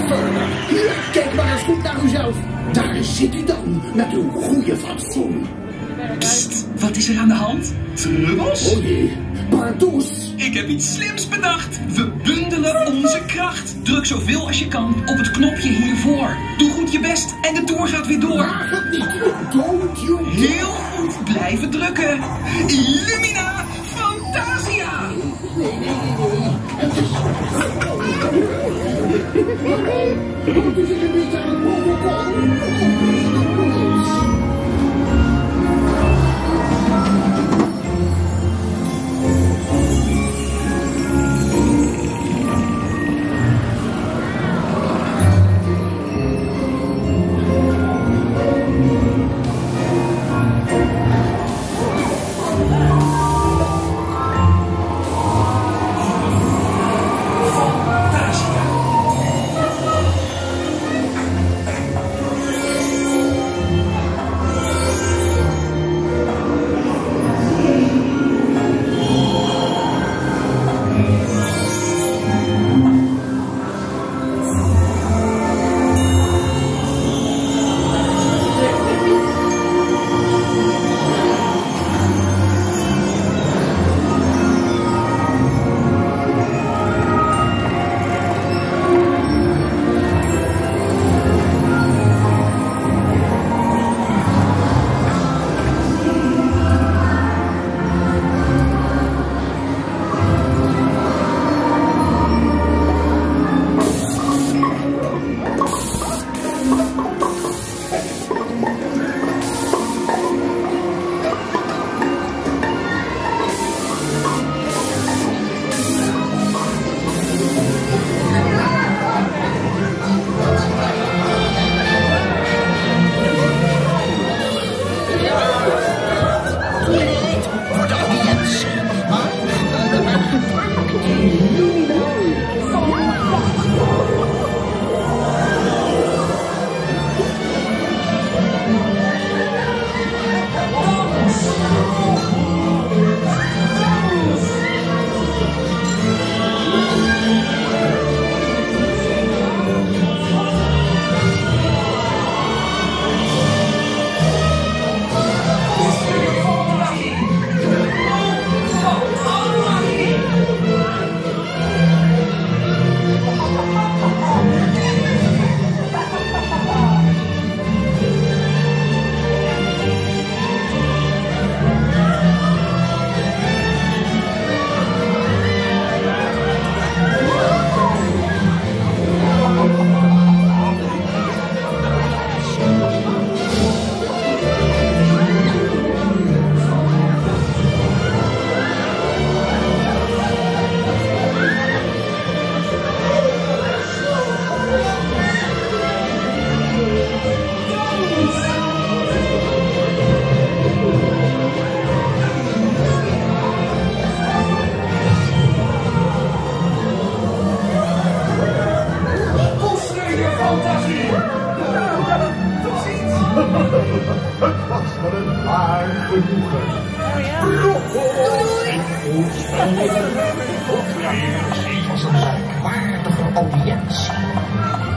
Hier, kijk maar eens goed naar uzelf. Daar zit u dan, met uw goede fatsoen. Psst, wat is er aan de hand? Trubbels? Oh jee, Pardoes. Ik heb iets slims bedacht. We bundelen onze kracht. Druk zoveel als je kan op het knopje hiervoor. Doe goed je best en de toer gaat weer door. Waag het niet. Don't you dare. Heel goed, blijven drukken. Illumina Fantasia. Nee. Het is... Moet u zich een beetje aan het boven komen? Het was me een waar genoegen. Dit was een merkwaardige audiëntie.